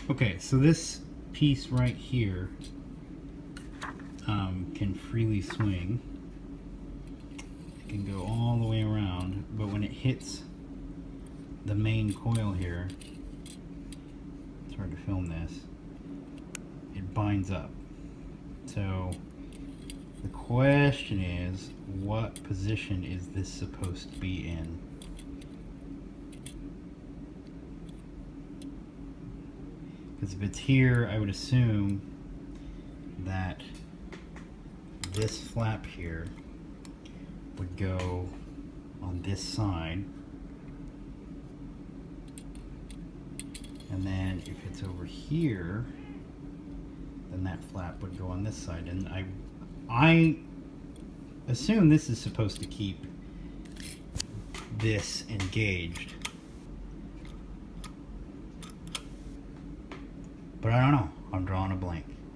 Okay, so this piece right here can freely swing. It can go all the way around, but when it hits the main coil here, it's hard to film this, it binds up. So the question is, what position is this supposed to be in? Because if it's here, I would assume that this flap here would go on this side, and then if it's over here, then that flap would go on this side. And I assume this is supposed to keep this engaged, but I don't know. I'm drawing a blank.